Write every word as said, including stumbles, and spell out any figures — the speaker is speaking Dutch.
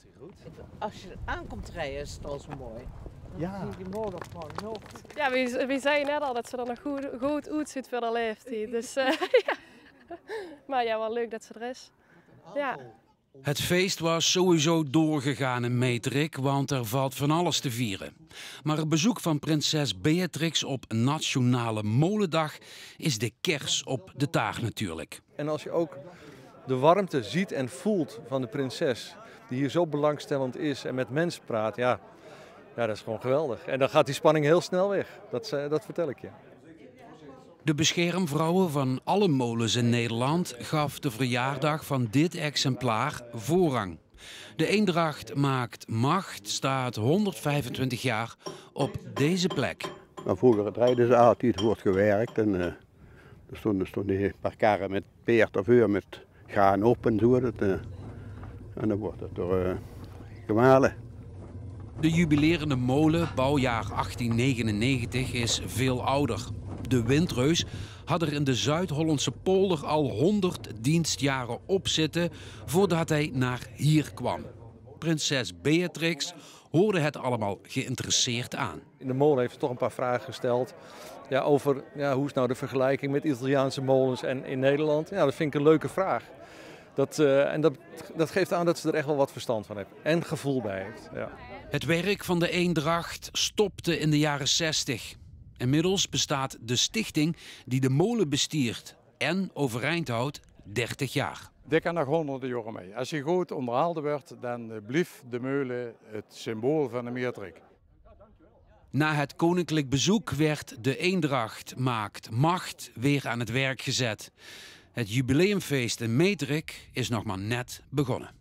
Als je aankomt rijden is het al zo mooi. Dan Ja. zie je die molen gewoon nog. Ja, wie, wie zei net al dat ze er nog goed, goed uitziet voor de leeftijd. Dus uh, ja. Maar ja, wel leuk dat ze er is. Ja. Het feest was sowieso doorgegaan in Meterik, want er valt van alles te vieren. Maar het bezoek van prinses Beatrix op Nationale Molendag is de kers op de taart natuurlijk. En als je ook de warmte ziet en voelt van de prinses, die hier zo belangstellend is en met mensen praat, ja, ja dat is gewoon geweldig. En dan gaat die spanning heel snel weg, dat, dat vertel ik je. De beschermvrouwen van alle molens in Nederland gaf de verjaardag van dit exemplaar voorrang. De Eendracht maakt macht staat honderdvijfentwintig jaar op deze plek. Maar vroeger rijden ze altijd, er wordt gewerkt en uh, er stonden, stonden een paar karren met peert of uur met graan op en zo. Dat, uh, en dan wordt het door uh, gemalen. De jubilerende molen, bouwjaar achttien negenennegentig, is veel ouder. De Windreus had er in de Zuid-Hollandse polder al honderd dienstjaren op zitten voordat hij naar hier kwam. Prinses Beatrix hoorde het allemaal geïnteresseerd aan. In de molen heeft ze toch een paar vragen gesteld ja, over ja, hoe is nou de vergelijking met Italiaanse molens en in Nederland. Ja, dat vind ik een leuke vraag. Dat, uh, en dat, dat geeft aan dat ze er echt wel wat verstand van heeft en gevoel bij heeft. Ja. Het werk van de Eendracht stopte in de jaren zestig. Inmiddels bestaat de stichting die de molen bestiert en overeind houdt dertig jaar. Dit kan nog honderden jaren mee. Als je goed onderhouden wordt, dan blijft de molen het symbool van de Meterik. Na het koninklijk bezoek werd de Eendracht maakt macht weer aan het werk gezet. Het jubileumfeest in Meterik is nog maar net begonnen.